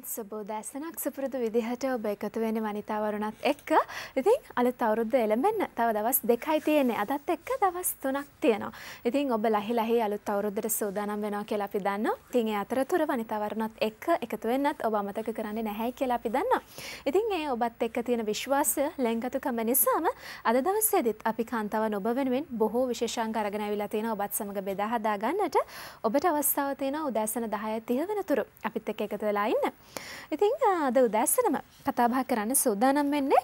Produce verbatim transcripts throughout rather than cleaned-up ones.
සුබෝදෑසනක් සුපුරුදු විදිහට ඔබ එකතු වෙන්නේ වනිතා වරුණත් එක්ක. ඉතින් අලුත් අවුරුද්ද එළඹෙන්න තව දවස් දෙකයි තියෙන්නේ. අදත් එක්ක දවස් තුනක් තියෙනවා. ඉතින් ඔබ ලහි ලහි අලුත් අවුරුද්දට සූදානම් වෙනවා කියලා අපි දන්නවා. ඉතින් ඒ අතරතුර වනිතා වරුණත් එක්ක එකතු වෙන්නත් ඔබ අමතක කරන්නේ නැහැයි කියලා අපි දන්නවා. ඉතින් ඒ ඔබත් එක්ක තියෙන විශ්වාසය ලෙන්ගතුකම නිසාම අද දවසේදීත් අපි කාන්තාවන් ඔබ වෙනුවෙන් බොහෝ විශේෂාංග අරගෙන ආවිලා තියෙනවා. ඔබත් සමග බෙදා හදා ගන්නට ඔබට අවස්ථාව තියෙනවා උදෑසන දහය තිහ වෙනතුරු අපිත් එක්ක එකතු වෙලා ඉන්න. ඉතින් අද උදෑසනම කතා බහ කරන්න සූදානම් වෙන්නේ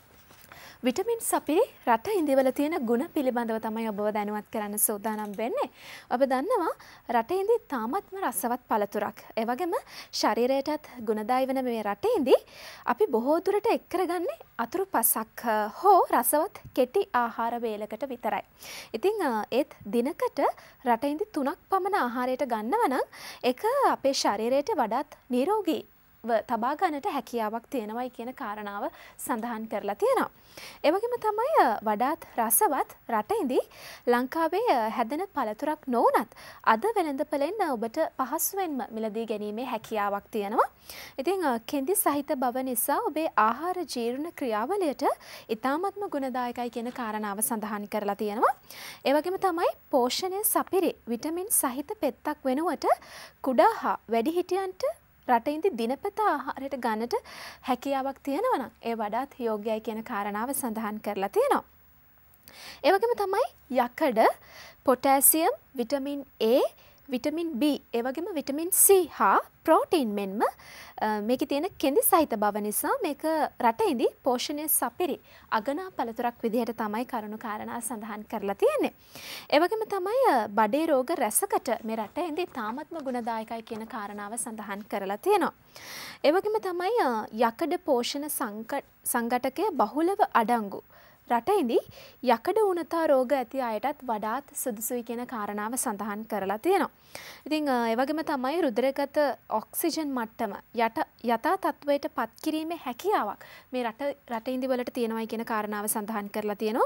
විටමින් සපිරි රට ඉඳිවල තියෙන ගුණ පිළිබඳව තමයි ඔබව දැනුවත් කරන්න සූදානම් වෙන්නේ. ඔබ දන්නවා රට ඉඳි තාමත්ම රසවත් පළතුරක්. ඒ වගේම ශරීරයටත් ගුණදායී වෙන මේ රට ඉඳි අපි බොහෝ දුරට එක් කරගන්නේ අතුරු පසක් හෝ රසවත් කෙටි ආහාර වේලකට විතරයි. ඉතින් ඒත් දිනකට රට ඉඳි තුනක් පමණ ආහාරයට ගන්නවා නම් ඒක අපේ ශරීරයට වඩාත් නිරෝගී තබා ගන්නට හැකියාවක් තියෙනවයි කියන කාරණාව සඳහන් කරලා තියෙනවා. ඒ වගේම තමයි වඩාත් රසවත් රටින්දි ලංකාවේ හැදෙන පළතුරක් නොවුනත් අද වෙළඳපොලෙන් ඔබට පහසුවෙන්ම මිලදී ගැනීමේ හැකියාවක් තියෙනවා. ඉතින් කෙඳි සහිත බව නිසා ඔබේ ආහාර ජීර්ණ ක්‍රියාවලියට ඉතාමත්ම ගුණදායකයි කියන කාරණාව සඳහන් කරලා තියෙනවා. ඒ වගේම තමයි පෝෂණය සපිරි විටමින් සහිත පෙත්තක් වෙනුවට කුඩා හා වැඩිහිටියන්ට රටින්දි දිනපතා ආහාරයට ගන්නට හැකියාවක් තියෙනවා නම් ඒ වඩාත් යෝග්‍යයි කියන කාරණාව සඳහන් කරලා තියෙනවා. ඒ වගේම තමයි යකඩ, potassium, vitamin A, vitamin B, ඒ වගේම විටමින් C හා ප්‍රෝටීන් මෙන්ම මේකේ තියෙන කෙඳි සහිත බව නිසා මේක රටින්දි පෝෂණය සපිරි අගනා පළතුරක් විදිහට තමයි කරුණු කාරණා සඳහන් කරලා තියෙන්නේ. ඒ වගේම තමයි බඩේ රෝග රැසකට මේ රටින්දි තාමත්ම ගුණදායකයි කියන කාරණාව සඳහන් කරලා තියෙනවා. ඒ වගේම තමයි යකඩ පෝෂණ සංඝටකය බහුලව අඩංගු රටින්දි යකඩ උණතා රෝග ඇති අයටත් වඩාත් සුදුසුයි කියන කාරණාව සඳහන් කරලා තියෙනවා. ඉතින් ඒ වගේම තමයි රුධිරගත ඔක්සිජන් මට්ටම යට යථා තත්වයට පත් කිරීමේ හැකියාවක් මේ රට රටින්දි වලට තියෙනවායි කියන කාරණාව සඳහන් කරලා තියෙනවා.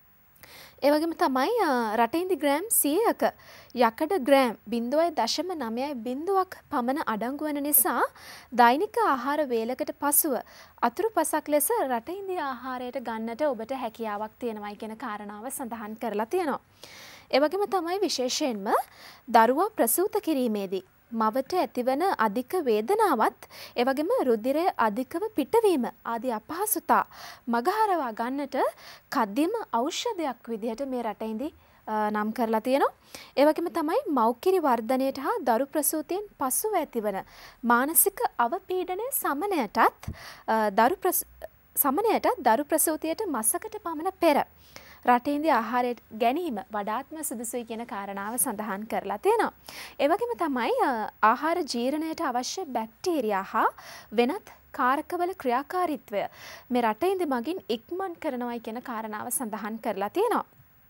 ඒ වගේම තමයි රටින්දි ග්‍රෑම් සියයක යකඩ ග්‍රෑම් zero point nine ක් පමණ අඩංගු වන නිසා දෛනික ආහාර වේලකට පසුව අතුරු පසක් ලෙස රටින්දි ආහාරයට ගන්නට ඔබට හැකියාවක් තියෙනවායි කියන කාරණාව සඳහන් කරලා තියෙනවා. ඒ වගේම තමයි විශේෂයෙන්ම දරුවා ප්‍රසූත කිරීමේදී මවට ඇතිවන අධික වේදනාවත් ඒ වගේම රුධිරය අධිකව පිටවීම ආදී අපහසුතා මගහරවා ගන්නට කදිම ඖෂධයක් විදිහට මේ රටින්දි නම් කරලා තියෙනවා. ඒ වගේම තමයි මව්කිරි වර්ධනයට හා දරු ප්‍රසූතියෙන් පසුව ඇතිවන මානසික අවපීඩනය සමනයටත් දරු සමනයටත් දරු ප්‍රසූතියට මාසකට පමණ පෙර රටින්දි ආහාරයට ගැනීම වඩාත්ම සුදුසුයි කියන කාරණාව සඳහන් කරලා තියෙනවා. ඒ වගේම තමයි ආහාර ජීර්ණයට අවශ්‍ය බැක්ටීරියා හා වෙනත් කාරකවල ක්‍රියාකාරීත්වය මේ රටින්දි මගින් ඉක්මන් කරනවායි කියන කාරණාව සඳහන් කරලා තියෙනවා.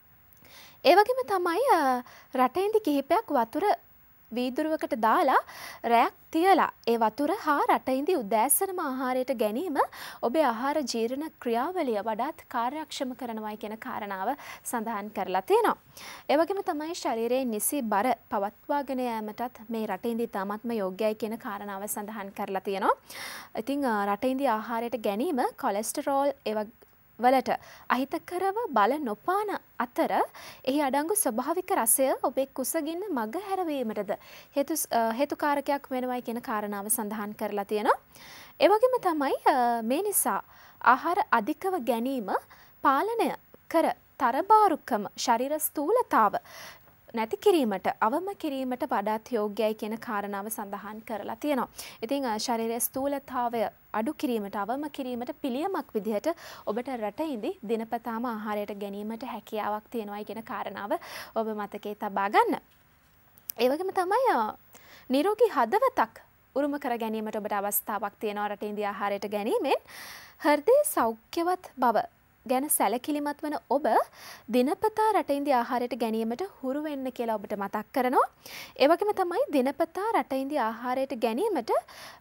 ඒ වගේම තමයි රටින්දි කිහිපයක් වතුර වීදුරුවකට දාලා රැයක් තියලා ඒ වතුර හා රටින්දි උදෑසනම ආහාරයට ගැනීම ඔබේ ආහාර ජීර්ණ ක්‍රියාවලිය වඩාත් කාර්යක්ෂම කරනවායි කියන කාරණාව සඳහන් කරලා තියෙනවා. ඒ වගේම තමයි ශරීරයේ නිසි බර පවත්වාගෙන යාමටත් මේ රටින්දි තාමත්ම යෝග්‍යයි කියන කාරණාව සඳහන් කරලා තියෙනවා. ඉතින් රටින්දි ආහාරයට ගැනීම කොලෙස්ටරෝල් ඒ වලට අහිතකරව බල නොපාන අතර එහි අඩංගු ස්වභාවික රසය ඔබේ කුසගින්න මග හැරවීමටද හේතු හේතුකාරකයක් වෙනවයි කියන කාරණාව සඳහන් කරලා තියෙනවා. ඒ වගේම තමයි මේ නිසා ආහාර අධිකව ගැනීම පාලනය කර තරබාරුකම ශරීර ස්ථූලතාව නැති කිරීමට අවම කිරීමට වඩාත් යෝග්‍යයි කියන කාරණාව සඳහන් කරලා තියෙනවා. ඉතින් ශරීරයේ ස්ථූලතාවය අඩු කිරීමට අවම කිරීමට පිළියමක් විදිහට ඔබට රටින්දි දිනපතාම ආහාරයට ගැනීමට හැකියාවක් තියෙනවායි කියන කාරණාව ඔබ මතකයේ තබා ගන්න. ඒ වගේම තමයි නිරෝගී හදවතක් උරුම කර ගැනීමට ඔබට අවස්ථාවක් තියෙනවා රටින්දි ආහාරයට ගැනීමෙන්. හෘදය සෞඛ්‍යවත් බව ගැන සැලකිලිමත් වන ඔබ දිනපතා රටින්දි ආහාරයට ගැනීමට හුරු වෙන්න කියලා ඔබට මතක් කරනවා. ඒ වගේම තමයි දිනපතා රටින්දි ආහාරයට ගැනීමට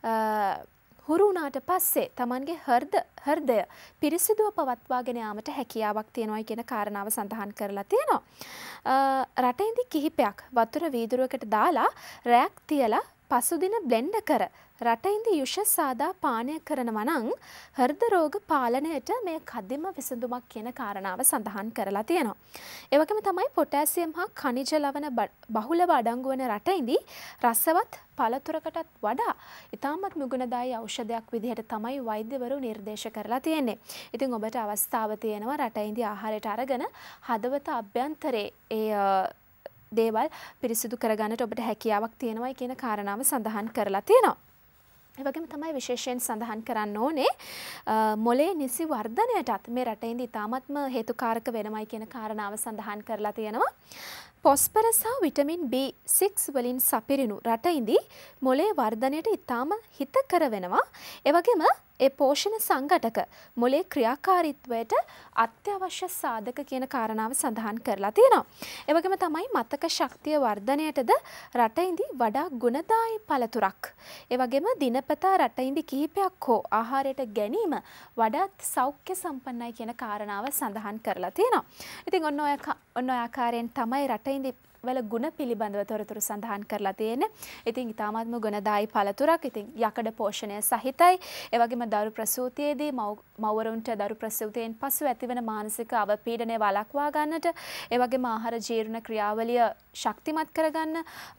හුරු වුණාට පස්සේ Tamanගේ හෘද හෘදය පිරිසිදුව පවත්වාගෙන යාමට හැකියාවක් තියෙනවායි කියන කාරණාව සඳහන් කරලා තියෙනවා. රටින්දි කිහිපයක් වතුර වීදුරුවකට දාලා රැයක් තියලා පසුදින බ්ලෙන්ඩ් කර රටින්දි යුෂ සාදා පානය කරනවා නම් හෘද රෝග පාලනයට මේ කදිම විසඳුමක් කියන කාරණාව සඳහන් කරලා තියෙනවා. ඒ වගේම තමයි පොටෑසියම් හා ඛනිජ ලවණ බහුලව අඩංගු වන රටින්දි රසවත් පළතුරකටත් වඩා ඉතාමත් මුගුණදායී ඖෂධයක් විදිහට තමයි වෛද්‍යවරු නිර්දේශ කරලා තියෙන්නේ. ඉතින් ඔබට අවස්ථාව තියෙනවා රටින්දි ආහාරයට අරගෙන හදවත අභ්‍යන්තරේ ඒ දේවල් පිරිසිදු කරගන්නට ඔබට හැකියාවක් තියෙනවා කියන කාරණාව සඳහන් කරලා තියෙනවා. ඒ වගේම තමයි විශේෂයෙන් සඳහන් කරන්න ඕනේ මොලේ නිසි වර්ධනයටත් මේ රටේදී ඉතාමත්ම හේතුකාරක වෙනමයි කියන කාරණාව සඳහන් කරලා තියෙනවා. පොස්පරස් හා විටමින් බී සික්ස් වලින් සපිරිණු රටේදී මොලේ වර්ධනයට ඉතාම හිතකර වෙනවා. ඒ වගේම ඒ පෝෂණ සංඝටක මොලේ ක්‍රියාකාරීත්වයට අත්‍යවශ්‍ය සාධක කියන කාරණාව සඳහන් කරලා තියෙනවා. ඒ වගේම තමයි මතක ශක්තිය වර්ධනයටද රටයින්දි වඩා ගුණදායී පළතුරක්. ඒ වගේම දිනපතා රටයින්දි කිහිපයක් හෝ ආහාරයට ගැනීම වඩාත් සෞඛ්‍ය සම්පන්නයි කියන කාරණාව සඳහන් කරලා තියෙනවා. ඉතින් ඔන්න ඔය ඔන්න ඔය ආකාරයෙන් තමයි රටයින්දි වල ගුණ පිළිබඳව තොරතුරු සඳහන් කරලා තියෙන්නේ. ඉතින් ඊටාත්ම ගුණදායී පළතුරක්. ඉතින් යකඩ පෝෂණය සහිතයි. ඒ වගේම දරු ප්‍රසූතියේදී මව්වරුන්ට දරු ප්‍රසූතියෙන් පසු ඇතිවන මානසික අවපීඩනය වළක්වා ගන්නට, ඒ වගේම ආහාර ජීර්ණ ක්‍රියාවලිය ශක්තිමත් කරගන්න,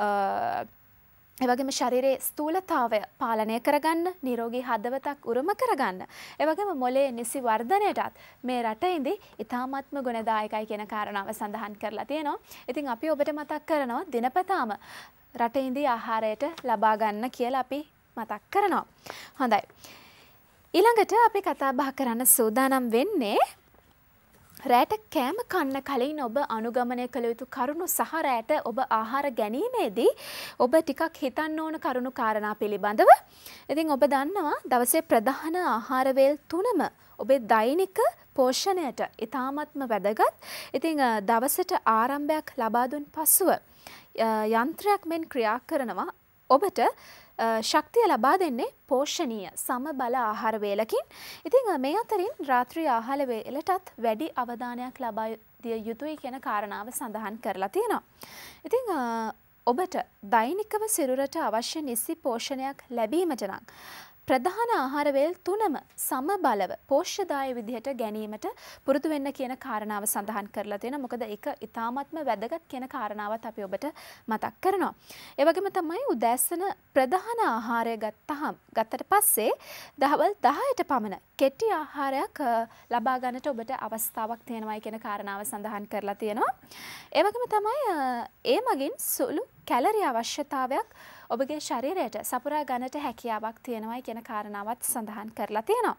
ඒ වගේම ශරීරයේ ස්ථූලතාවය පාලනය කරගන්න, නිරෝගී හදවතක් උරුම කරගන්න, ඒ වගේම මොලේ නිසි වර්ධනයටත් මේ රටේදී ඉතාමත්ම ගුණදායකයි කියන කාරණාව සඳහන් කරලා තියෙනවා. ඉතින් අපි ඔබට මතක් කරනවා දිනපතාම රටේදී ආහාරයට ලබා ගන්න කියලා අපි මතක් කරනවා. හොඳයි. ඊළඟට අපි කතා බහ කරන්න සූදානම් වෙන්නේ රැට කෑම කන්න කලින් ඔබ අනුගමනය කළ යුතු කරුණු සහ රැට ඔබ ආහාර ගැනීමේදී ඔබ ටිකක් හිතන්න ඕන කරුණු කාරණා පිළිබඳව. ඉතින් ඔබ දන්නවා දවසේ ප්‍රධාන ආහාර වේල් තුනම ඔබේ දෛනික පෝෂණයට ඉතාමත්ම වැදගත්. ඉතින් දවසට ආරම්භයක් ලබා දුන් පසුව යන්ත්‍රයක් මෙන් ක්‍රියා කරනවා ඔබට ශක්තිය ලබා දෙන්නේ පෝෂණීය සමබල ආහාර වේලකින්. ඉතින් මේ අතරින් රාත්‍රී ආහාර වේලටත් වැඩි අවධානයක් ලබා දිය යුතුයි කියන කාරණාව සඳහන් කරලා තියෙනවා. ඉතින් ඔබට දෛනිකව සිරුරට අවශ්‍ය නිසි පෝෂණයක් ලැබීමට නම් ප්‍රධාන ආහාර වේල් තුනම සමබලව පෝෂ්‍යදායී විදිහට ගැනීමට පුරුදු වෙන්න කියන කාරණාව සඳහන් කරලා තියෙනවා. මොකද ඒක ඉතාමත්ම වැදගත් කියන කාරණාවත් අපි ඔබට මතක් කරනවා. ඒ වගේම තමයි උදෑසන ප්‍රධාන ආහාරය ගත්තහම ගත්තට පස්සේ දහවල් දහයට පමණ කෙටි ආහාරයක් ලබා ගන්නට ඔබට අවස්ථාවක් තියෙනවායි කියන කාරණාව සඳහන් කරලා තියෙනවා. ඒ වගේම තමයි ඒ මගින් සුළු කැලරි අවශ්‍යතාවයක් ඔබගේ ශරීරයට සපුරා ගන්නට හැකියාවක් තියෙනවායි කියන කාරණාවත් සඳහන් කරලා තියෙනවා.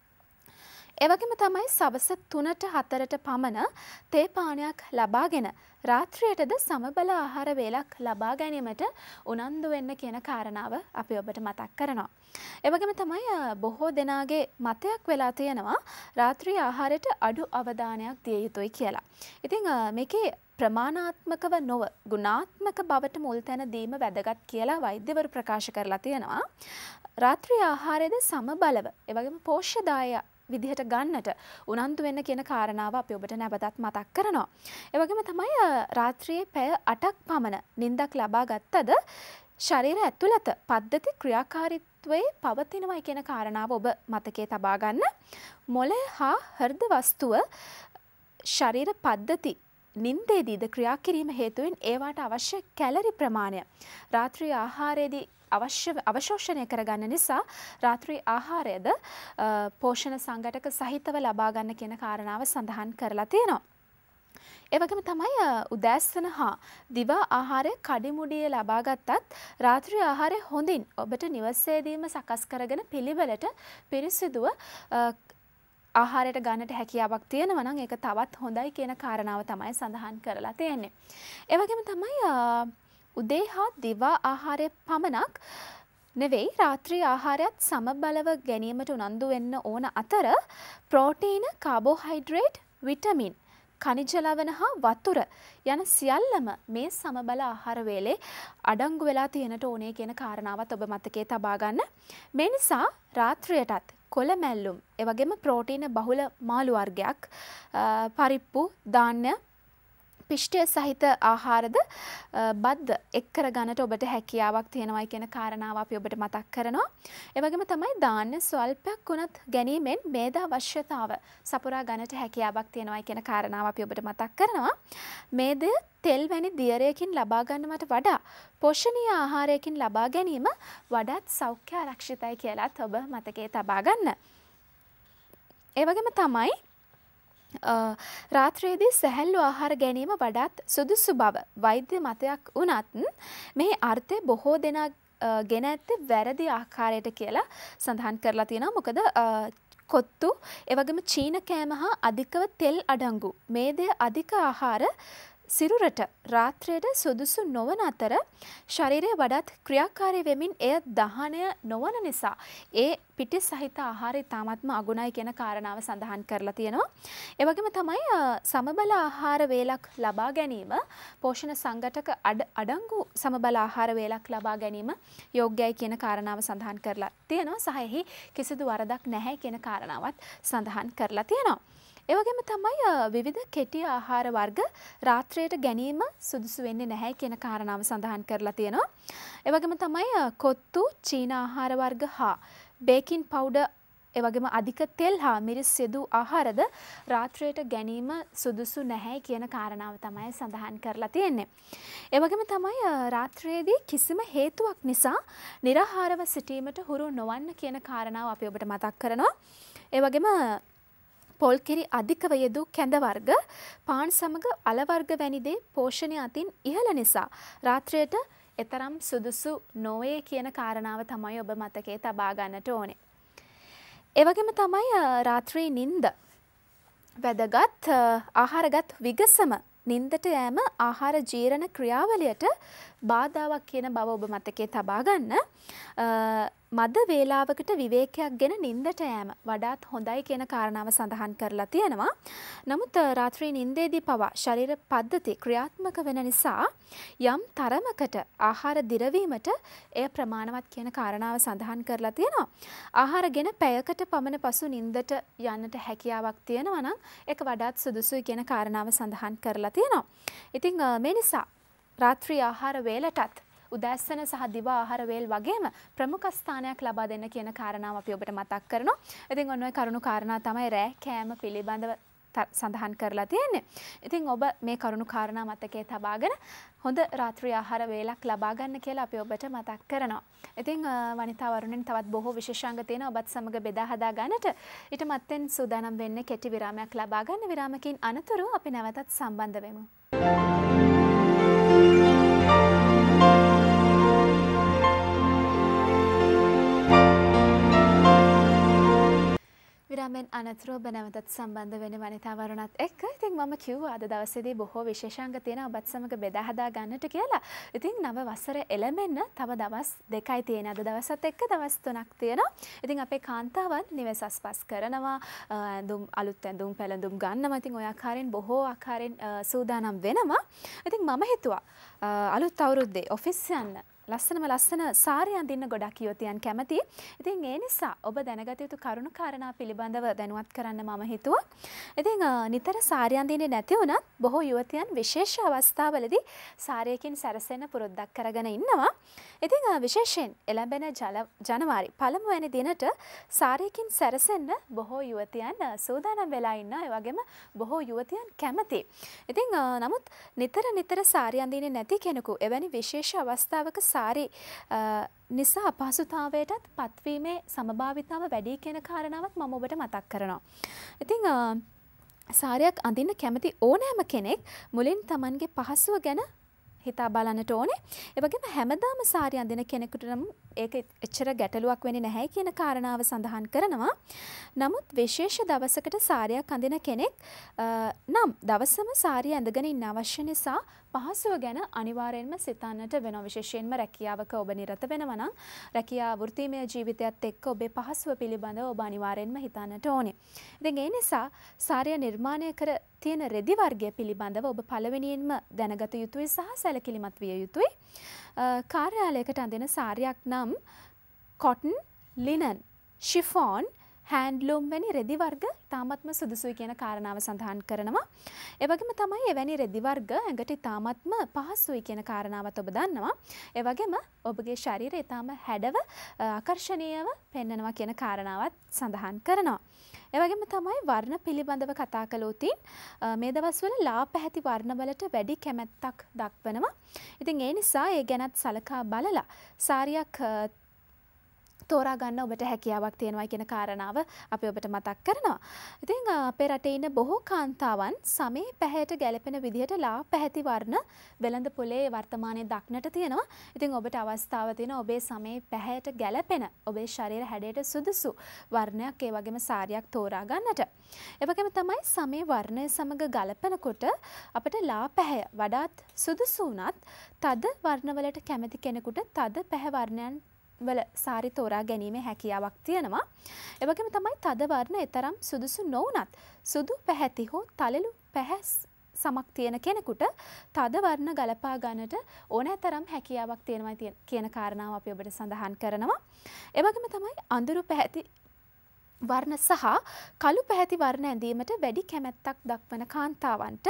ඒ වගේම තමයි සවස තුනට හතරට පමණ තේ පානයක් ලබාගෙන රාත්‍රියටද සමබල ආහාර වේලක් ලබා ගැනීමට උනන්දු වෙන්න කියන කාරණාව අපි ඔබට මතක් කරනවා. ඒ වගේම තමයි බොහෝ දෙනාගේ මතයක් වෙලා තියෙනවා රාත්‍රී ආහාරයට අඩු අවධානයක් දිය යුතුයි කියලා. ඉතින් මේකේ ප්‍රමාණාත්මකව නොව ගුණාත්මක බවට මුල් තැන දීම වැදගත් කියලා වෛද්‍යවරු ප්‍රකාශ කරලා තියෙනවා. රාත්‍රී ආහාරයේද සමබලව ඒ වගේම පෝෂ්‍යදායී විදිහට ගන්නට උනන්දු වෙන්න කියන කාරණාව අපි ඔබට නැවතත් මතක් කරනවා. ඒ වගේම තමයි රාත්‍රියේ පැය අටක් පමණ නිින්දක් ලබා ගත්තද ශරීර ඇතුළත පද්ධති ක්‍රියාකාරීත්වයේ පවතිනවයි කියන කාරණාව ඔබ මතකයේ තබා ගන්න. මොළය හා හෘද වස්තුව ශරීර පද්ධති නින්දේදීද ක්‍රියා කිරීම හේතුවෙන් ඒවාට අවශ්‍ය කැලරි ප්‍රමාණය රාත්‍රී ආහාරයේදී අවශ්‍ය අවශෝෂණය කරගන්න නිසා රාත්‍රී ආහාරයද පෝෂණ සංඝටක සහිතව ලබා ගන්න කියන කාරණාව සඳහන් කරලා තියෙනවා. ඒ වගේම තමයි උදෑසන හා දිවා ආහාරය කඩිමුඩියේ ලබා ගත්තත් රාත්‍රී ආහාරය හොඳින් ඔබට නිවසේදීම සකස් කරගෙන පිළිවෙලට පිරිසිදුව ආහාරයට ගන්නට හැකියාවක් තියෙනවා නම් ඒක තවත් හොඳයි කියන කාරණාව තමයි සඳහන් කරලා තියෙන්නේ. ඒ වගේම තමයි උදේ හා දිවා ආහාරය පමණක් නෙවෙයි රාත්‍රී ආහාරයත් සමබලව ගැනීමට උනන්දු වෙන්න ඕන අතර ප්‍රෝටීන, කාබෝහයිඩ්‍රේට්, විටමින්, ඛනිජ ලවණ හා වතුර යන සියල්ලම මේ සමබල ආහාර වේලේ අඩංගු වෙලා තියෙනට ඕනේ කියන කාරණාවත් ඔබ මතකයේ තබා ගන්න. මේ නිසා රාත්‍රියටත් කොළ මැල්ලුම්, ඒ වගේම ප්‍රෝටීන බහුල මාළු වර්ගයක්, පරිප්පු, ධාන්‍ය, පිෂ්ඨය සහිත ආහාරද බද්ද එක් කර ගන්නට ඔබට හැකියාවක් තියෙනවායි කියන කාරණාව අපි ඔබට මතක් කරනවා. ඒ වගේම තමයි ධාන්‍ය ස්වල්පයක් උනත් ගැනීමෙන් මේද අවශ්‍යතාව සපුරා ගන්නට හැකියාවක් තියෙනවායි කියන කාරණාව අපි ඔබට මතක් කරනවා. මේදය තෙල් වැනි දියරයකින් ලබා ගන්නවට වඩා පෝෂණීය ආහාරයකින් ලබා ගැනීම වඩාත් සෞඛ්‍ය ආරක්ෂිතයි කියලාත් ඔබ මතකයේ තබා ගන්න. ඒ වගේම තමයි රාත්‍රියේදී සැහැල්ලු ආහාර ගැනීම වඩාත් සුදුසු බව වෛද්‍ය මතයක් වුණත් මේ අර්ථය බොහෝ දෙනා ගෙන ඇත්තේ වැරදි ආකාරයට කියලා සඳහන් කරලා තියෙනවා. මොකද කොත්තු ඒ වගේම චීන කෑම හා අධිකව තෙල් අඩංගු මේ දේ අධික ආහාර සිරුරට රාත්‍රියට සුදුසු නොවන අතර ශරීරය වඩාත් ක්‍රියාකාරී වෙමින් එය දහනය නොවන නිසා ඒ පිටි සහිත ආහාරය තාමත්ම අගුණයි කියන කාරණාව සඳහන් කරලා තියෙනවා. ඒ වගේම තමයි සමබල ආහාර වේලක් ලබා ගැනීම පෝෂණ සංඝටක අඩංගු සමබල ආහාර වේලක් ලබා ගැනීම යෝග්‍යයි කියන කාරණාව සඳහන් කරලා තියෙනවා. සහ එහි කිසිදු වරදක් නැහැ කියන කාරණාවත් සඳහන් කරලා තියෙනවා. ඒ වගේම තමයි විවිධ කෙටි ආහාර වර්ග රාත්‍රියට ගැනීම සුදුසු වෙන්නේ නැහැ කියන කාරණාව සඳහන් කරලා තියෙනවා. ඒ වගේම තමයි කොත්තු, චීන ආහාර වර්ග හා බේකින් පවුඩර් ඒ වගේම අධික තෙල් හා මිරිස් යෙදු ආහාරද රාත්‍රියට ගැනීම සුදුසු නැහැ කියන කාරණාව තමයි සඳහන් කරලා තියෙන්නේ. ඒ වගේම තමයි රාත්‍රියේදී කිසිම හේතුවක් නිසා නිරාහාරව සිටීමට හුරු නොවන්න කියන කාරණාව අපි ඔබට මතක් කරනවා. ඒ වගේම පොල් කිරි අධිකව යෙදූ කැඳ වර්ග, පාන් සමග අල වර්ග වැනි දේ පෝෂණය අතින් ඉහළ නිසා රාත්‍රියට එතරම් සුදුසු නොවේ කියන කාරණාව තමයි ඔබ මතකයේ තබා ගන්නට ඕනේ. ඒ වගේම තමයි රාත්‍රී නිින්ද වැදගත්. ආහාරගත් විගසම නිින්දට යෑම ආහාර ජීර්ණ ක්‍රියාවලියට බාධාවක් කියන බව ඔබ මතකයේ තබා ගන්න. මද වේලාවකට විවේකයක් ගෙන නිින්දට යෑම වඩාත් හොඳයි කියන කාරණාව සඳහන් කරලා තියෙනවා. නමුත් රාත්‍රී නිින්දේදී පවා ශරීර පද්ධති ක්‍රියාත්මක වෙන නිසා යම් තරමකට ආහාර දිරවීමට එය ප්‍රමාණවත් කියන කාරණාව සඳහන් කරලා තියෙනවා. ආහාරගෙන පැයකට පමණ පසු නිින්දට යන්නට හැකියාවක් තියෙනවා නම් ඒක වඩාත් සුදුසුයි කියන කාරණාව සඳහන් කරලා තියෙනවා. ඉතින් මේ නිසා රාත්‍රී ආහාර වේලටත් උදෑසන සහ දිවා ආහාර වේල් වගේම ප්‍රමුඛ ස්ථානයක් ලබා දෙන්න කියන කාරණාව අපි ඔබට මතක් කරනවා. ඉතින් ඔන්න ඔය කරුණු කාරණා තමයි රෑ කෑම පිළිබඳව සඳහන් කරලා තියෙන්නේ. ඉතින් ඔබ මේ කරුණු කාරණා මතකයේ තබාගෙන හොඳ රාත්‍රී ආහාර වේලක් ලබා ගන්න කියලා අපි ඔබට මතක් කරනවා. ඉතින් වනිතා වරුණෙන් තවත් බොහෝ විශේෂාංග තියෙනවා ඔබත් සමග බෙදා හදා ගන්නට. ඊට මත්තෙන් සූදානම් වෙන්නේ කෙටි විරාමයක් ලබා ගන්න. විරාමකින් අනතුරු අපි නැවතත් සම්බන්ධ වෙමු. විරාමෙන් අනතුරු ඔබ නැවතත් සම්බන්ධ වෙන වනිතා වරුණත් එක්ක. ඉතින් මම කිව්වා අද දවසේදී බොහෝ විශේෂාංග තියෙනවා ඔබත් සමග බෙදා හදා ගන්නට කියලා. ඉතින් නව වසර එළඹෙන්න තව දවස් දෙකයි තියෙන. අද දවසත් එක්ක දවස් තුනක් තියෙනවා. ඉතින් අපේ කාන්තාවන් නිවෙස් අස්පස් කරනවා, ඇඳුම් අලුත් ඇඳුම් පැළඳුම් ගන්නවා. ඉතින් ඔය ආකාරයෙන් බොහෝ ආකාරයෙන් සූදානම් වෙනවා. ඉතින් මම හිතුවා අලුත් අවුරුද්දේ ඔෆිස් යන්න ලස්සනම ලස්සන සාරි අඳින්න ගොඩක් යුවතියන් කැමතියි. ඉතින් ඒ නිසා ඔබ දැනගත යුතු කරුණු කාරණා පිළිබඳව දැනුවත් කරන්න මම හිතුවා. ඉතින් නිතර සාරි අඳින්නේ නැති වුණත් බොහෝ යුවතියන් විශේෂ අවස්ථාවලදී සාරියකින් සැරසෙන්න පුරුද්දක් කරගෙන ඉන්නවා. ඉතින් විශේෂයෙන් එළඹෙන ජනවාරි පළමුවැනි දිනට සාරියකින් සැරසෙන්න බොහෝ යුවතියන් සූදානම් වෙලා ඉන්නවා. ඒ වගේම බොහෝ යුවතියන් කැමතියි. ඉතින් නමුත් නිතර නිතර සාරි අඳින්නේ නැති කෙනෙකු එවැනි විශේෂ අවස්ථාවක සාරි නිසා අපහසුතාවයටත් පත්වීමේ සමභාවිතාව වැඩි කියන කාරණාවත් මම ඔබට මතක් කරනවා. ඉතින් සාරියක් අඳින්න කැමති ඕනෑම කෙනෙක් මුලින් Tamanගේ පහසුව ගැන හිතා බලන්නට ඕනේ. ඒ වගේම හැමදාම සාරි අඳින කෙනෙකුට නම් ඒක එච්චර ගැටලුවක් වෙන්නේ නැහැ කියන කාරණාව සඳහන් කරනවා. නමුත් විශේෂ දවසකට සාරියක් අඳින කෙනෙක් නම් දවසම සාරිය ඇඳගෙන ඉන්න අවශ්‍ය නිසා පහසුව ගැන අනිවාර්යෙන්ම සිතන්නට වෙනවා. විශේෂයෙන්ම රැකියාවක ඔබ නිරත වෙනවා නම් රැකියා වෘත්තීමය ජීවිතයත් එක්ක ඔබේ පහසුව පිළිබඳව ඔබ අනිවාර්යෙන්ම හිතන්නට ඕනේ. ඉතින් ඒ නිසා සාරිය නිර්මාණය කර තියෙන රෙදි වර්ගය පිළිබඳව ඔබ පළවෙනියෙන්ම දැනගත යුතුයි සහ සැලකිලිමත් විය යුතුයි. කාර්යාලයකට අඳින සාරියක් නම් කොටන්, ලිනන්, ෂිෆෝන්, හැන්ඩ්ලූම් වැනි රෙදි වර්ග ඉතාමත්ම සුදුසුයි කියන කාරණාව සඳහන් කරනවා. ඒ වගේම තමයි එවැනි රෙදි වර්ග ඇඟට ඉතාමත්ම පහසුයි කියන කාරණාවත් ඔබ දන්නවා. ඒ වගේම ඔබගේ ශරීරය ඉතාම හැඩව ආකර්ෂණීයව පෙන්වනවා කියන කාරණාවත් සඳහන් කරනවා. ඒ වගේම තමයි වර්ණ පිළිබඳව කතා කළොත් මේ දවස්වල ලා පැහැති වර්ණවලට වැඩි කැමැත්තක් දක්වනවා. ඉතින් ඒ නිසා ඒ ගැනත් සලකා බලලා සාරියක් තෝරා ගන්න ඔබට හැකියාවක් තියෙනවා කියන කාරණාව අපි ඔබට මතක් කරනවා. ඉතින් අපේ රටේ ඉන්න බොහෝ කාන්තාවන් සමේ පැහැයට ගැලපෙන විදිහට ලා පැහැති වර්ණ වෙළඳ පොලේ වර්තමානයේ දක්නට තියෙනවා. ඉතින් ඔබට අවස්ථාව තියෙනවා ඔබේ සමේ පැහැයට ගැලපෙන ඔබේ ශරීර හැඩයට සුදුසු වර්ණයක් ඒ වගේම සාරියක් තෝරා ගන්නට. ඒ වගේම තමයි සමේ වර්ණය සමග ගලපනකොට අපිට ලා පැහැය වඩාත් සුදුසු වුණත් තද වර්ණවලට කැමති කෙනෙකුට තද පැහැ වර්ණයන් වල සාරි තෝරා ගැනීමේ හැකියාවක් තියෙනවා. ඒ වගේම තමයි තද වර්ණ එතරම් සුදුසු නොවුනත් සුදු පැහැති හෝ තලලු පැහැස් සමක් තියෙන කෙනෙකුට තද වර්ණ ගලපා ගන්නට ඕනෑතරම් හැකියාවක් තියෙනවා කියන කාරණාව අපි ඔබට සඳහන් කරනවා. ඒ වගේම තමයි අඳුරු පැහැති වර්ණ සහ කළු පැහැති වර්ණ ඇඳීමට වැඩි කැමැත්තක් දක්වන කාන්තාවන්ට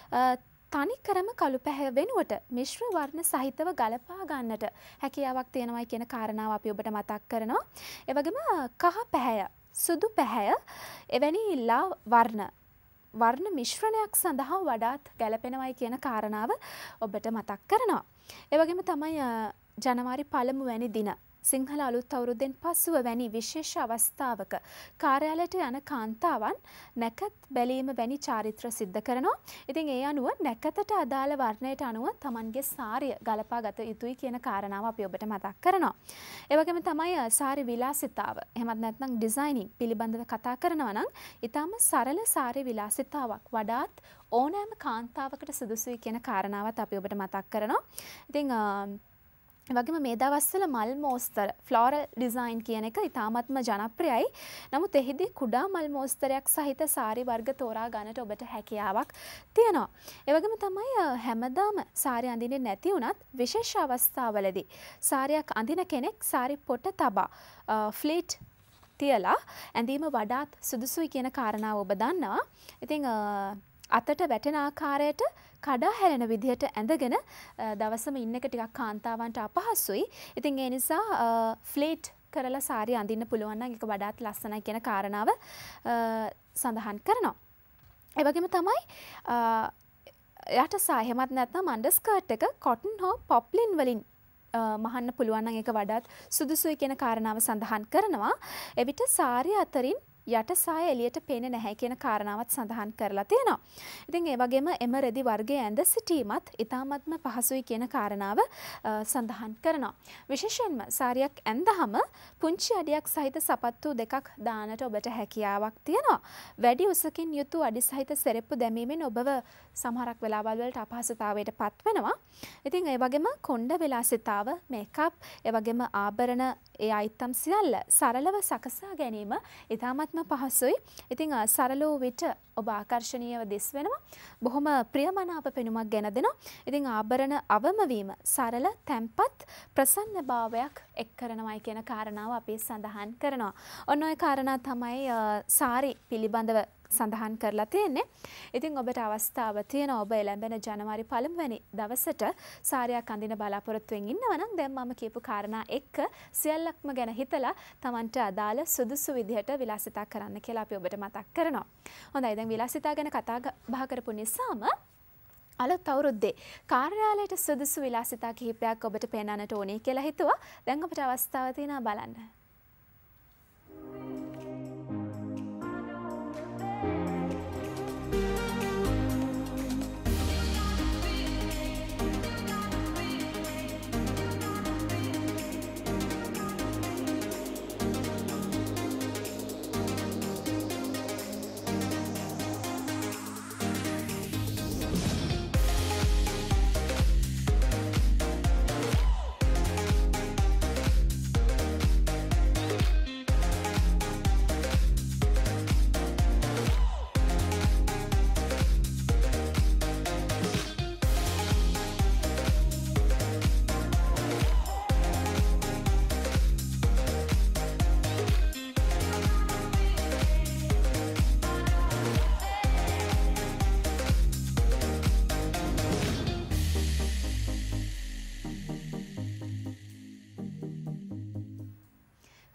තනිකරම කළු පැහැ වෙනුවට මිශ්‍ර වර්ණ සහිතව ගලපා ගන්නට හැකියාවක් තියෙනවා කියන කාරණාව අපි ඔබට මතක් කරනවා. ඒ වගේම කහ පැහැය, සුදු පැහැය එවැනි ලා වර්ණ වර්ණ මිශ්‍රණයක් සඳහා වඩාත් ගැලපෙනවයි කියන කාරණාව ඔබට මතක් කරනවා. ඒ වගේම තමයි ජනවාරි පළමුවැනි දින සිංහල අලුත් අවුරුද්දෙන් පසුව වැනි විශේෂ අවස්ථාවක කාර්යාලයට යන කාන්තාවන් නැකත් බැලීම වැනි චාරිත්‍ර සිද්ධ කරනවා. ඉතින් ඒ අනුව නැකතට අදාළ වර්ණයට අනුව Tamanගේ සාරිය ගලපා ගත යුතුයි කියන කාරණාව අපි ඔබට මතක් කරනවා. ඒ වගේම තමයි සාරි විලාසිතාව එහෙමත් නැත්නම් ඩිසයිනින් පිළිබඳව කතා කරනවා නම් ඊටම සරල සාරි විලාසිතාවක් වඩාත් ඕනෑම කාන්තාවකට සුදුසුයි කියන කාරණාවත් අපි ඔබට මතක් කරනවා. ඉතින් වගේම මේ දවස්වල මල් මෝස්තර ෆ්ලෝරල් ඩිසයින් කියන එක ඉතාමත්ම ජනප්‍රියයි. නමුත් එහිදී කුඩා මල් මෝස්තරයක් සහිත සාරි වර්ග තෝරා ගන්නට ඔබට හැකියාවක් තියෙනවා. ඒ වගේම තමයි හැමදාම සාරි අඳින්නේ නැති වුණත් විශේෂ අවස්ථාවලදී සාරියක් අඳින කෙනෙක් සාරි පොට තබා ෆ්ලීට් තියලා ඇඳීම වඩාත් සුදුසුයි කියන කාරණාව ඔබ දන්නවා. ඉතින් අතට වැටෙන ආකාරයට කඩා හැලෙන විදිහට ඇඳගෙන දවසම ඉන්න එක ටිකක් කාන්තාවන්ට අපහසුයි. ඉතින් ඒ නිසා ෆ්ලීට් කරලා සාරි අඳින්න පුළුවන් නම් ඒක වඩාත් ලස්සනයි කියන කාරණාව සඳහන් කරනවා. ඒ වගේම තමයි යට සාහෙමත් නැත්නම් අන්ඩර්ස්කර්ට් එක කොටන් හෝ පොප්ලින් වලින් මහන්න පුළුවන් නම් ඒක වඩාත් සුදුසුයි කියන කාරණාව සඳහන් කරනවා. එවිට සාරිය අතරින් යට සාය එළියට පේන්නේ නැහැ කියන කාරණාවත් සඳහන් කරලා තියෙනවා. ඉතින් ඒ වගේම එම රෙදි වර්ගයේ ඇඳ සිටීමත් ඉතාමත්ම පහසුයි කියන කාරණාව සඳහන් කරනවා. විශේෂයෙන්ම සාරියක් ඇඳහම පුංචි අඩියක් සහිත සපත්තු දෙකක් දානට ඔබට හැකියාවක් තියෙනවා. වැඩි උසකින් යුතු අඩි සහිත සෙරෙප්පු දැමීමෙන් ඔබව සමහරක් වෙලාවල් වලට අපහසුතාවයට පත් වෙනවා. ඉතින් ඒ වගේම කොණ්ඩ විලාසිතාව, මේකප්, ඒ වගේම ආභරණ ඒ අයිටම් සියල්ල සරලව සකසා ගැනීම ඉතාමත්ම පහසුයි. ඉතින් සරල වූ විට ඔබ ආකර්ශනීයව දිස් වෙනවා. බොහොම ප්‍රියමනාප පෙනුමක් ගෙන දෙනවා. ඉතින් ආභරණ අවම වීම සරල, තැම්පත්, ප්‍රසන්න භාවයක් එක් කරනවායි කියන කාරණාව අපි සඳහන් කරනවා. ඔන්න ඔය කාරණා තමයි සාරි පිළිබඳව සඳහන් කරලා තියෙන්නේ. ඉතින් ඔබට අවස්ථාව තියෙනවා ඔබ එළඹෙන ජනවාරි පළමුවැනි දවසට සාරියක් අඳින බලාපොරොත්තුවෙන් ඉන්නවා නම් දැන් මම කියපු කාරණා එක්ක සියල්ලක්ම ගැන හිතලා Tamanට අදාළ සුදුසු විදිහට විලාසිතා කරන්න කියලා අපි ඔබට මතක් කරනවා. හොඳයි, දැන් විලාසිතා ගැන කතා බහ කරපු නිසාම අලුත් අවුරුද්දේ කාර්යාලයට සුදුසු විලාසිතා කිහිපයක් ඔබට පෙන්වන්නට ඕනේ කියලා හිතුවා. දැන් අපිට අවස්ථාව තියෙනවා බලන්න.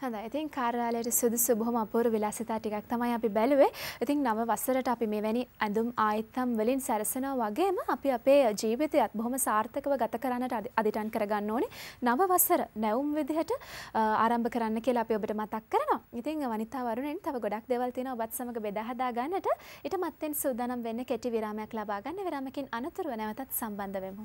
හොඳයි. ඉතින් කාර්යාලයට සුදුසු බොහොම අපූර්ව විලාසිතා ටිකක් තමයි අපි බැලුවේ. ඉතින් නව වසරට අපි මෙවැනි ඇඳුම් ආයිත්තම් වලින් සැරසෙනවා වගේම අපි අපේ ජීවිතයත් බොහොම සාර්ථකව ගත කරන්නට අදිටන් කරගන්න ඕනේ. නව වසර නැවුම් විදිහට ආරම්භ කරන්න කියලා අපි ඔබට මතක් කරනවා. ඉතින් වනිතා වරුණෙන් තව ගොඩක් දේවල් තියෙනවා ඔබත් සමග බෙදා හදා ගන්නට. ඊට මත්තෙන් සූදානම් වෙන්න කෙටි විරාමයක් ලබා ගන්න. විරාමකින් අනතුරුව නැවතත් සම්බන්ධ වෙමු.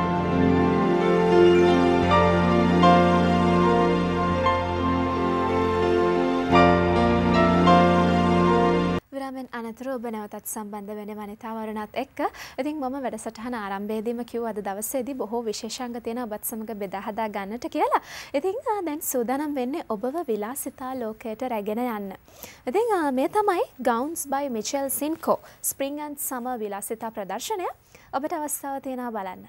විරාමෙන් අනතුරුව ඔබ නැවතත් සම්බන්ධ වෙන වනිතා වරුණත් එක්ක. ඉතින් මම වැඩසටහන ආරම්භයේදීම කිව්වා අද දවසේදී බොහෝ විශේෂාංග තියෙන ඔබත් සමග බෙදා හදා ගන්නට කියලා. ඉතින් දැන් සූදානම් වෙන්නේ ඔබව විලාසිතා ලෝකයට රැගෙන යන්න. ඉතින් මේ තමයි Gowns by Michelle Sinco Spring and Summer විලාසිතා ප්‍රදර්ශනය. ඔබට අවස්ථාව තියෙනවා බලන්න.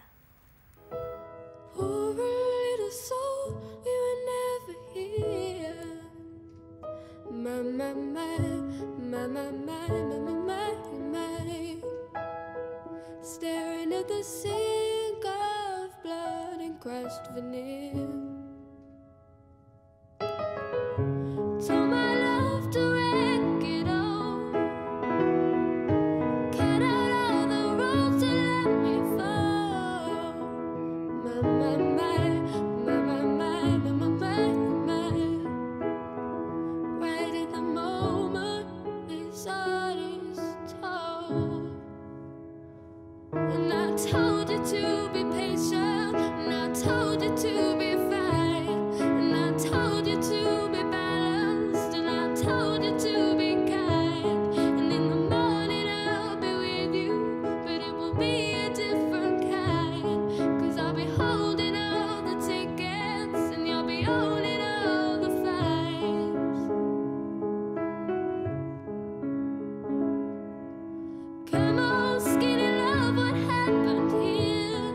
My, my, my, my, my, my, my, my, my. Staring at the sink of blood and crushed veneer. Told my love to wreck it all. Cut out all the roads to let me fall. My, my, my, my, my, my, my, my, my, my. Right in the moment this heart is torn. And I told you to be patient, and I told you to be fine, and I told you to be balanced, and I told you to be kind. And in the morning I'll be with you, but it will be a different kind. Cause I'll be holding all the tickets, and you'll be owning all the flights. Come on, skinny love, what happened here?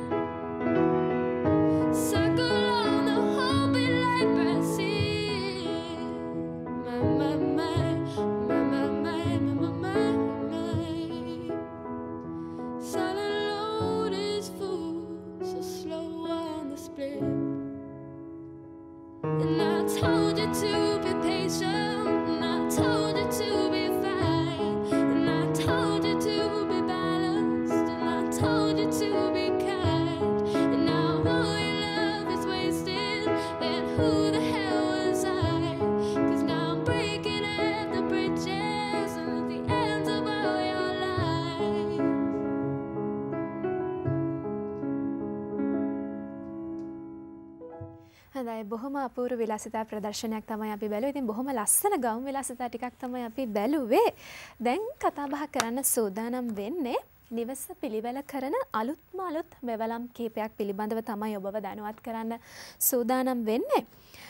Circle on the whole bit like Brazil. My, my, my, my, my, my, my, my, my. Silent load is full, so slow on the split. And I told you to be patient, and I told you to be fine, and I told you to be balanced, and I told you to be kind. And now all your love is wasted, then who the hell was I? Cause now I'm breaking at the bridges and at the ends of all your lives. හොඳයි බොහොම අපූර්ව විලාසිතා ප්‍රදර්ශනයක් තමයි අපි බැලුවේ. ඉතින් බොහොම ලස්සන ගවුම් විලාසිතා ටිකක් තමයි අපි බැලුවේ. දැන් කතා බහ කරන්න සූදානම් වෙන්නේ නිවස පිළිවෙල කරන අලුත්ම අලුත් මෙවලම් කීපයක් පිළිබඳව තමයි ඔබව දැනුවත් කරන්න සූදානම් වෙන්නේ.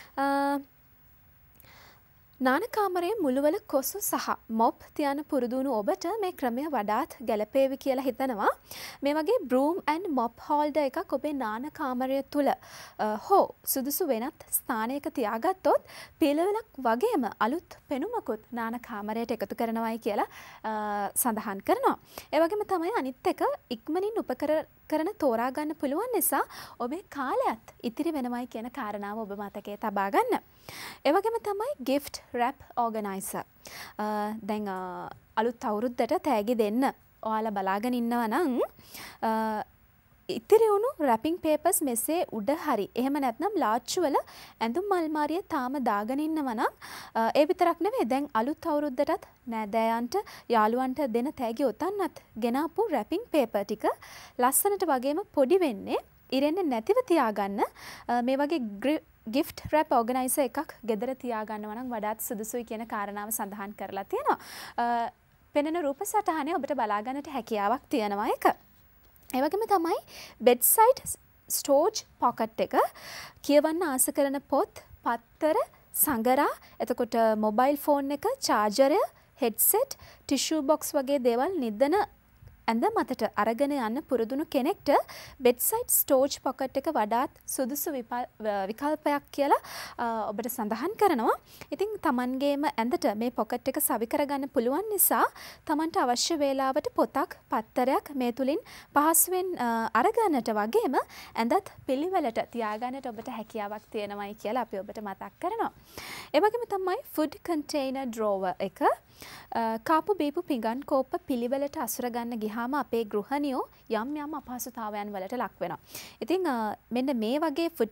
නාන කාමරයේ මුළුවල කොසු සහ මොප් තියන පුරුදුණු ඔබට මේ ක්‍රමය වඩාත් ගැලපේවි කියලා හිතනවා. මේ වගේ බ්‍රූම් ඇන්ඩ් මොප් හෝල්ඩර් එකක් ඔබේ නාන කාමරය තුල හෝ සුදුසු වෙනත් ස්ථානයක තියාගත්තොත් පිළිවෙලක් වගේම අලුත් පෙනුමකුත් නාන කාමරයට එකතු කරනවායි කියලා සඳහන් කරනවා. ඒ වගේම තමයි අනිත් එක ඉක්මනින් උපකර කරන තෝරා ගන්න පුළුවන් නිසා ඔබේ කාලයත් ඉතිරි වෙනවයි කියන කාරණාව ඔබ මතකයේ තබා ගන්න. ඒ වගේම තමයි gift wrap organizer. දැන් අලුත් අවුරුද්දට තෑගි දෙන්න ඔයාලා බලාගෙන ඉන්නවා නම් ඉතිරි වුණු wrapping papers මෙසේ උඩ හරි එහෙම නැත්නම් ලාච්චු වල ඇඳුම් අල්මාරිය තාම දාගෙන ඉන්නවා නම් ඒ විතරක් නෙවෙයි දැන් අලුත් අවුරුද්දටත් නෑදෑයන්ට යාළුවන්ට දෙන තෑගි ඔතන්නත් ගෙනාපු wrapping paper ටික ලස්සනට වගේම පොඩි වෙන්නේ ඉරෙන්නේ නැතිව තියාගන්න මේ වගේ gift wrap organizer එකක් ගෙදර තියාගන්නවා නම් වඩාත් සුදුසුයි කියන කාරණාව සඳහන් කරලා තියෙනවා. පෙනෙන රූප සටහනේ ඔබට බලා ගන්නට හැකියාවක් තියෙනවා ඒක. ඒ වගේම තමයි bedside storage pocket එක කියවන්න ආස කරන පොත්, පත්තර, සඟරා, එතකොට mobile phone එක, charger, headset, tissue box වගේ දේවල් නිදන ඇඳ මතට අරගෙන යන්න පුරුදුණු කෙනෙක්ට bedside storage pocket එක වඩාත් සුදුසු විකල්පයක් කියලා ඔබට සඳහන් කරනවා. ඉතින් Tamanගේම ඇඳට මේ pocket එක සවි කරගන්න පුළුවන් නිසා Tamanට අවශ්‍ය වේලාවට පොතක්, පත්තරයක් මේ තුලින් පහසුවෙන් අරගන්නට වගේම ඇඳත් පිළිවෙලට තියාගන්නට ඔබට හැකියාවක් තියෙනවායි කියලා අපි ඔබට මතක් කරනවා. ඒ වගේම තමයි food container drawer එක කාපු බීපු පිඟන් කෝප්ප පිළිවෙලට අසුර ගන්න ගියාම අපේ ගෘහණියෝ යම් යම් අපහසුතාවයන් වලට ලක් වෙනවා. ඉතින් මෙන්න මේ වගේ food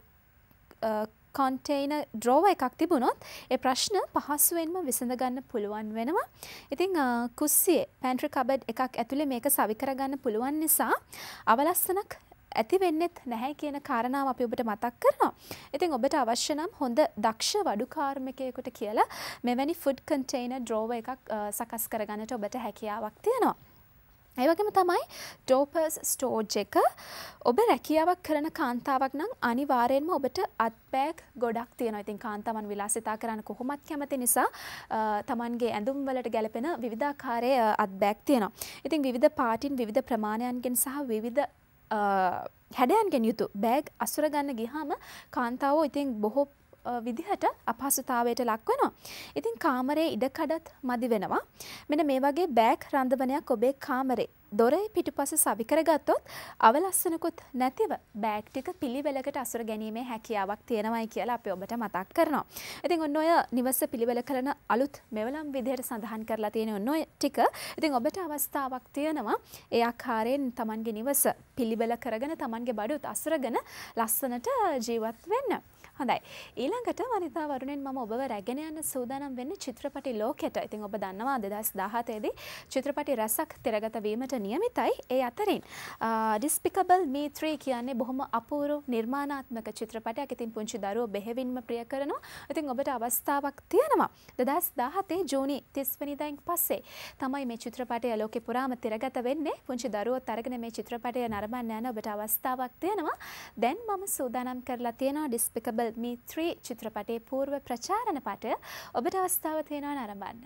container drawer එකක් තිබුණොත් ඒ ප්‍රශ්න පහසුවෙන්ම විසඳ ගන්න පුළුවන් වෙනවා. ඉතින් කුස්සියේ pantry cupboard එකක් ඇතුලේ මේක සවි කරගන්න පුළුවන් නිසා අවලස්සනක් ඇති වෙන්නෙත් නැහැ කියන කාරණාව අපි ඔබට මතක් කරනවා. ඉතින් ඔබට අවශ්‍ය නම් හොඳ දක්ෂ වඩු කාර්මිකයෙකුට කියලා මෙවැනි food container drawer එකක් සකස් කරගන්නට ඔබට හැකියාවක් තියෙනවා. ඒ වගේම තමයි Doppers storage එක. ඔබ රැකියාවක් කරන කාන්තාවක් නම් අනිවාර්යෙන්ම ඔබට අත් බෑග් ගොඩක් තියෙනවා. ඉතින් කාන්තාවන් විලාසිතා කරන්න කොහොමත් කැමති නිසා තමන්ගේ ඇඳුම් වලට ගැලපෙන විවිධාකාරයේ අත් බෑග් තියෙනවා. ඉතින් විවිධ පාටින් විවිධ ප්‍රමාණයන්ගෙන් සහ විවිධ හැඩයන්ගෙන් යුතු බෑග් අසුර ගන්න ගියාම කාන්තාවෝ ඉතින් බොහෝ විදිහට අපහසුතාවයට ලක් වෙනවා. ඉතින් කාමරයේ ඉඩකඩත් මදි වෙනවා. මෙන්න මේ වගේ බෑග් රඳවනයක් ඔබේ කාමරේ දොරේ පිටුපස සවි කරගත්තොත් අවලස්සනකුත් නැතිව බෑග් ටික පිළිවෙලකට අසුර ගැනීමේ හැකියාවක් තියෙනවායි කියලා අපි ඔබට මතක් කරනවා. ඉතින් ඔන්න ඔය නිවස පිළිවෙල කරන අලුත් මෙවලම් විදිහට සඳහන් කරලා තියෙන ඔන්න ඔය ටික ඉතින් ඔබට අවස්ථාවක් තියෙනවා ඒ ආකාරයෙන් Tamanගේ නිවස පිළිවෙල කරගෙන Tamanගේ බඩුත් අසුරගෙන ලස්සනට ජීවත් වෙන්න. හොඳයි. ඊළඟට වනිතා වරුණෙන් මම ඔබව රැගෙන යන්න සූදානම් වෙන්නේ චිත්‍රපටි ලෝකෙට. ඉතින් ඔබ දන්නවා දෙදහස් දහහතේ දී චිත්‍රපටි රසක් තිරගත වීමට නියමිතයි. ඒ අතරින් Despicable Me three කියන්නේ බොහොම අපූර්ව නිර්මාණාත්මක චිත්‍රපටයක්. ඉතින් පුංචි දරුවෝ බෙහෙවින්ම ප්‍රිය කරනවා. ඉතින් ඔබට අවස්ථාවක් තියෙනවා. දෙදහස් දහහතේ ජූනි තිස් වෙනිදායින් පස්සේ තමයි මේ චිත්‍රපටය ලෝකෙ පුරාම තිරගත වෙන්නේ. පුංචි දරුවෝත් අරගෙන මේ චිත්‍රපටය නරඹන්න යන ඔබට අවස්ථාවක් තියෙනවා. දැන් මම සූදානම් කරලා තියෙනවා Despicable Me three චිත්‍රපටයේ పూర్ව ප්‍රචාරණ පටය ඔබට අවස්ථාව තියෙනවා නරඹන්න.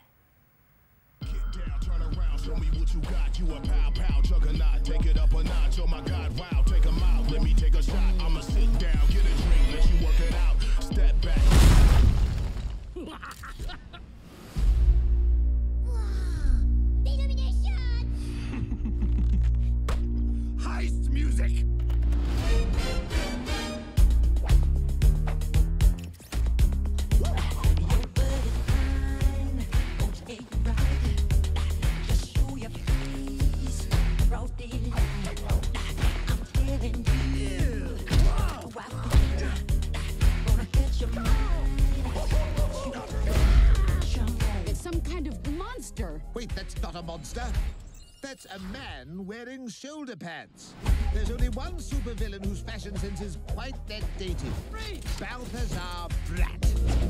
Show me what you got, you a pow pow juggernaut. Take it up a notch, oh my God, wow. Take 'em out, let me take a shot. I'ma sit down, get a drink, let you work it out. Step back. Wow, illumination. Heist music. Wait, that's not a monster. That's a man wearing shoulder pads. There's only one supervillain whose fashion sense is quite that dated. Balthazar Brat.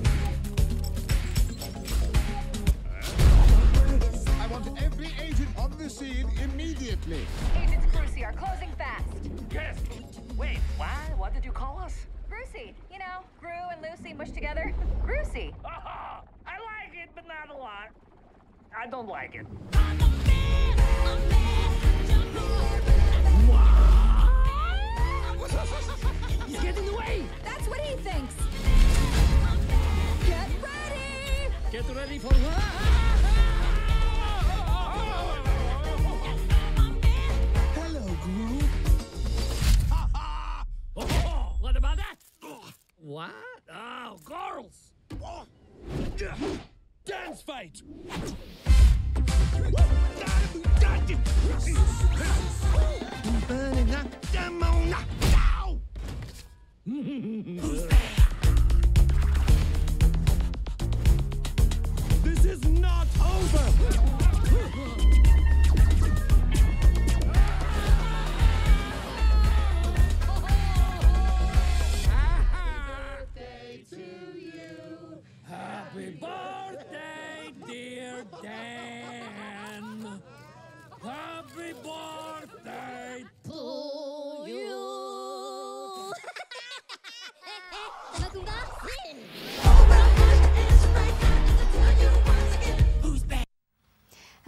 I want every agent on the scene immediately. Agents Brucey are closing fast. Yes. Wait, why? What did you call us? Brucey. You know, Gru and Lucy mushed together. Brucey. Oh, I like it, but not a lot. I don't like it. Wow! He's getting in the way! That's what he thinks! Get ready! Get ready for what? Hello, Gru. Oh, what about that? What? Oh, girls! Dance fight! Burning up demon. This is not over! Happy birthday, dear Dan. Happy birthday to you.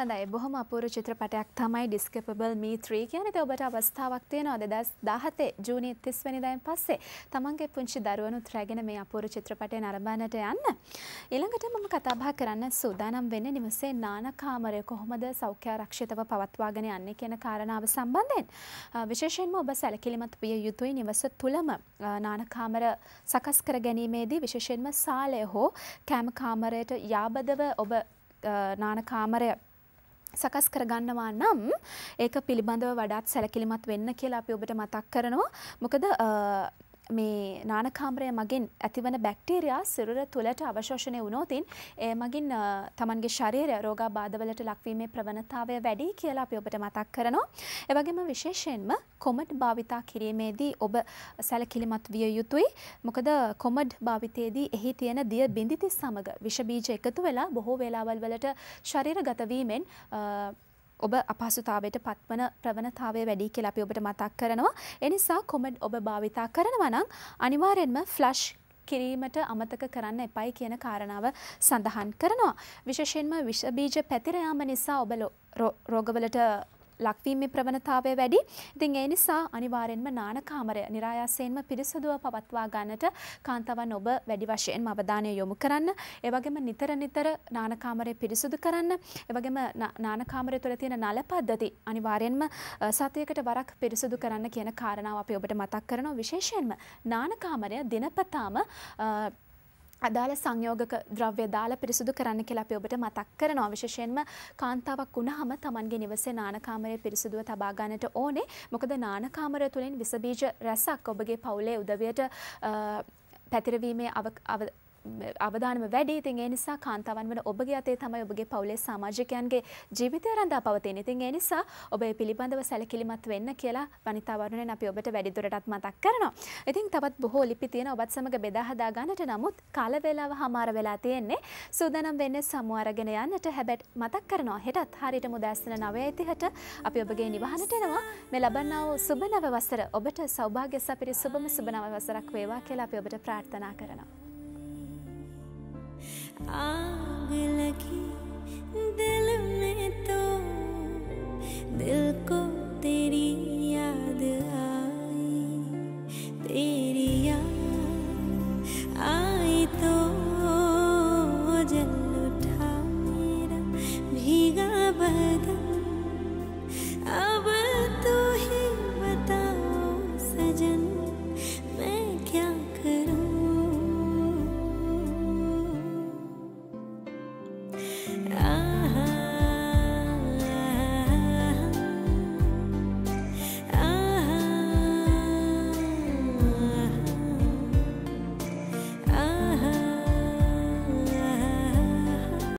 හොඳයි බොහොම අපූර්ව චිත්‍රපටයක් තමයි Despicable Me three කියන්නේ. ඒ ඔබට අවස්ථාවක් තියෙනවා දෙදාස් දාහතේ ජූනි තිස් වෙනිදායින් පස්සේ තමන්ගේ පුංචි දරුවනුත් රැගෙන මේ අපූර්ව චිත්‍රපටය නරඹන්නට යන්න. ඊළඟට මම කතා බහ කරන්න සූදානම් වෙන්නේ නිවසේ නාන කාමරය කොහොමද සෞඛ්‍යාරක්ෂිතව පවත්වාගෙන යන්නේ කියන කාරණාව සම්බන්ධයෙන්. විශේෂයෙන්ම ඔබ සැලකිලිමත් විය යුතුයි නිවස තුලම නාන කාමර සකස් කර ගැනීමේදී විශේෂයෙන්ම සාලය හෝ කෑම කාමරයට යාබදව ඔබ නාන කාමරය සකස් කරගන්නවා නම් ඒක පිළිබඳව වඩාත් සැලකිලිමත් වෙන්න කියලා අපි ඔබට මතක් කරනවා. මොකද මේ නාන කාමරය මගින් ඇතිවන බැක්ටීරියා සිරුර තුළට අවශෝෂණය වුණොතින් ඒ මගින් තමන්ගේ ශරීරය රෝගාබාධවලට ලක්වීමේ ප්‍රවණතාවය වැඩි කියලා අපි ඔබට මතක් කරනවා. ඒ වගේම විශේෂයෙන්ම කොමඩ් භාවිතා කිරීමේදී ඔබ සැලකිලිමත් විය යුතුයි. මොකද කොමඩ් භාවිතයේදී එහි තියෙන දිය බිඳිති සමග විෂ බීජ එකතු වෙලා බොහෝ වේලාවල් වලට ශරීරගත වීමෙන් ඔබ අපහසුතාවයට පත්වන ප්‍රවණතාවය වැඩි කියලා අපි ඔබට මතක් කරනවා. ඒ නිසා කොමඩ් ඔබ භාවිතා කරනවා නම් අනිවාර්යෙන්ම ෆ්ලෂ් කිරීමට අමතක කරන්න එපයි කියන කාරණාව සඳහන් කරනවා. විශේෂයෙන්ම විෂ බීජ පැතිර යාම නිසා ඔබ රෝගවලට ලක්වීමේ ප්‍රවණතාවය වැඩි. ඉතින් ඒ නිසා අනිවාර්යෙන්ම නාන කාමරය નિરાයාසයෙන්ම පිරිසුදුව පවත්වා ගන්නට කාන්තාවන් ඔබ වැඩි වශයෙන්ම අවධානය යොමු කරන්න. ඒ වගේම නිතර නිතර නාන කාමරය පිරිසුදු කරන්න. ඒ වගේම නාන කාමරය තුළ තියෙන නල පද්ධති අනිවාර්යෙන්ම සතියකට වරක් පිරිසුදු කරන්න කියන කාරණාව අපි ඔබට මතක් කරනවා. විශේෂයෙන්ම නාන කාමරය දිනපතාම අදාළ සංයෝගක ද්‍රව්‍ය දාලා පිරිසුදු කරන්න කියලා අපි ඔබට මතක් කරනවා. විශේෂයෙන්ම කාන්තාවක් වුණාම තමන්ගේ නිවසේ නාන කාමරය පිරිසුදුව තබා ගන්නට ඕනේ. මොකද නාන කාමරය තුළින් විස බීජ රැසක් ඔබගේ පවුලේ උදවියට පැතිරවීමේ අවදානම වැඩි. ඉතින් ඒ නිසා කාන්තාවන් වන ඔබගේ අතේ තමයි ඔබගේ පවුලේ සමාජිකයන්ගේ ජීවිතය රඳා පවතින. ඉතින් ඒ නිසා ඔබ මේ පිළිබඳව සැලකිලිමත් වෙන්න කියලා වනිතා වරුණෙන් අපි ඔබට වැඩිදුරටත් මතක් කරනවා. ඉතින් තවත් බොහෝ ලිපි තියෙන ඔබත් සමග බෙදා හදා ගන්නට නමුත් කාල වේලාව හමාර වෙලා තියෙන්නේ. සූදානම් වෙන්නේ සමු අරගෙන යන්නට. හැබැයි මතක් කරනවා හෙටත් හරියට මුදාස්න නවය තිහට අපි ඔබගේ නිවහනට එනවා. මේ ලබන්නා වූ සුබ නව වසර ඔබට සෞභාග්‍ය සපිරි සුබම සුබ නව වසරක් වේවා කියලා අපි ඔබට ප්‍රාර්ථනා කරනවා. आग लगी दिल में तो दिल को तेरी याद आई तेरी याद आई तो जल उठा मेरा भीगा बदन अब तू ही बताओ सजन मैं क्या करूं